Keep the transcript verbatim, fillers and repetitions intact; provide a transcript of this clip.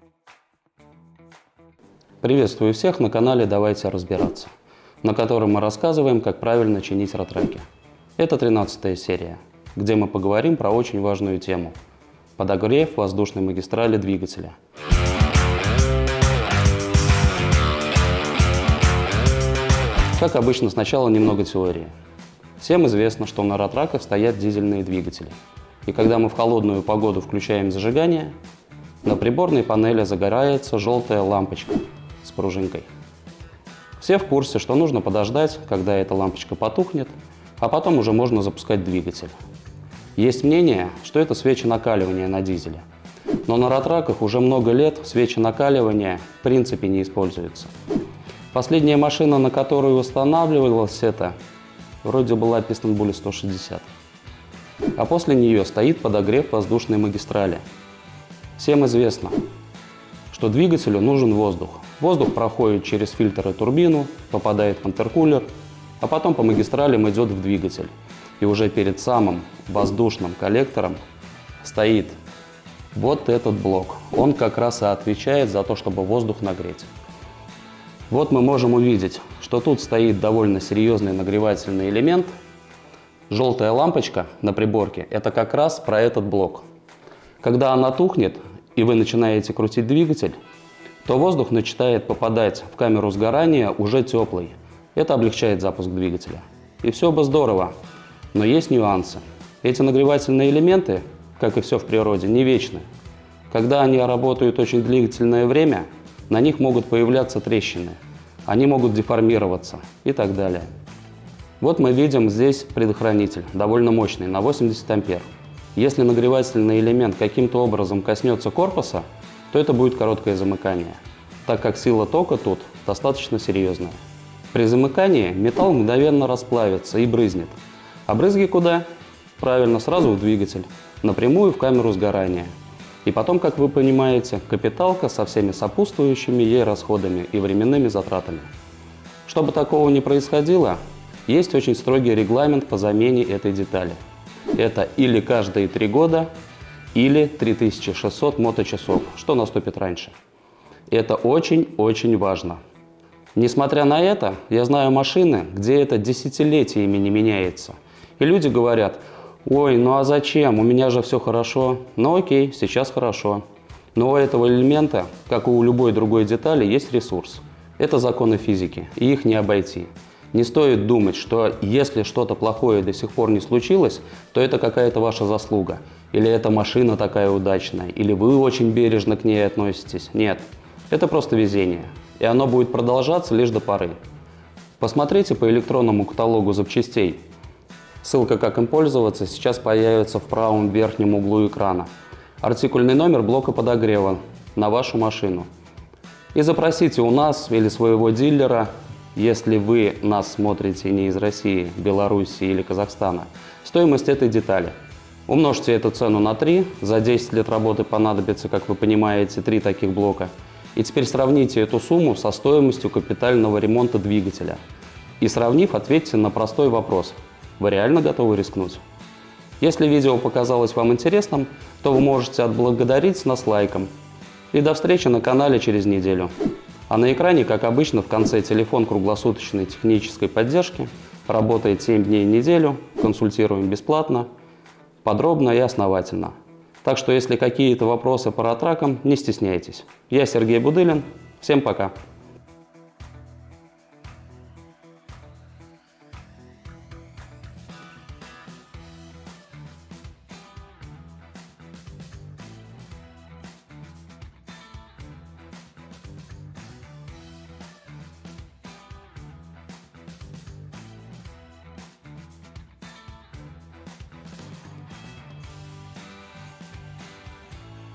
Приветствую всех на канале «Давайте разбираться», на котором мы рассказываем, как правильно чинить ратраки. Это тринадцатая серия, где мы поговорим про очень важную тему – подогрев воздушной магистрали двигателя. Как обычно, сначала немного теории. Всем известно, что на ратраках стоят дизельные двигатели. И когда мы в холодную погоду включаем зажигание, на приборной панели загорается желтая лампочка с пружинкой. Все в курсе, что нужно подождать, когда эта лампочка потухнет, а потом уже можно запускать двигатель. Есть мнение, что это свечи накаливания на дизеле. Но на ратраках уже много лет свечи накаливания в принципе не используются. Последняя машина, на которую устанавливалось это, вроде была Piston Bullet сто шестьдесят. А после нее стоит подогрев воздушной магистрали. Всем известно, что двигателю нужен воздух. Воздух проходит через фильтр и турбину, попадает в интеркулер, а потом по магистралям идет в двигатель. И уже перед самым воздушным коллектором стоит вот этот блок. Он как раз и отвечает за то, чтобы воздух нагреть. Вот мы можем увидеть, что тут стоит довольно серьезный нагревательный элемент. Желтая лампочка на приборке – это как раз про этот блок. Когда она тухнет, и вы начинаете крутить двигатель, то воздух начинает попадать в камеру сгорания уже теплый. Это облегчает запуск двигателя. И все бы здорово, но есть нюансы. Эти нагревательные элементы, как и все в природе, не вечны. Когда они работают очень длительное время, на них могут появляться трещины, они могут деформироваться и так далее. Вот мы видим здесь предохранитель, довольно мощный, на восемьдесят ампер. Если нагревательный элемент каким-то образом коснется корпуса, то это будет короткое замыкание, так как сила тока тут достаточно серьезная. При замыкании металл мгновенно расплавится и брызнет. А брызги куда? Правильно, сразу в двигатель, напрямую в камеру сгорания. И потом, как вы понимаете, капиталка со всеми сопутствующими ей расходами и временными затратами. Чтобы такого не происходило, есть очень строгий регламент по замене этой детали. Это или каждые три года, или три тысячи шестьсот моточасов, что наступит раньше. Это очень-очень важно. Несмотря на это, я знаю машины, где это десятилетиями не меняется. И люди говорят: ой, ну а зачем, у меня же все хорошо. Ну окей, сейчас хорошо. Но у этого элемента, как и у любой другой детали, есть ресурс. Это законы физики, и их не обойти. Не стоит думать, что если что-то плохое до сих пор не случилось, то это какая-то ваша заслуга. Или эта машина такая удачная, или вы очень бережно к ней относитесь. Нет, это просто везение. И оно будет продолжаться лишь до поры. Посмотрите по электронному каталогу запчастей. Ссылка, как им пользоваться, сейчас появится в правом верхнем углу экрана. Артикульный номер блока подогрева на вашу машину. И запросите у нас или своего дилера, если вы нас смотрите не из России, Белоруссии или Казахстана, стоимость этой детали. Умножьте эту цену на три, за десять лет работы понадобится, как вы понимаете, три таких блока. И теперь сравните эту сумму со стоимостью капитального ремонта двигателя. И сравнив, ответьте на простой вопрос: вы реально готовы рискнуть? Если видео показалось вам интересным, то вы можете отблагодарить нас лайком. И до встречи на канале через неделю. А на экране, как обычно, в конце телефон круглосуточной технической поддержки. Работает семь дней в неделю, консультируем бесплатно, подробно и основательно. Так что, если какие-то вопросы по ратракам, не стесняйтесь. Я Сергей Будылин. Всем пока.